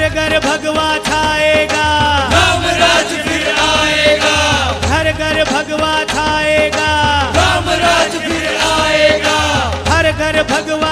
घर भगवा छाएगा, राम राज फिर आएगा, घर घर भगवा छाएगा, राम राज फिर आएगा, हर घर भगवा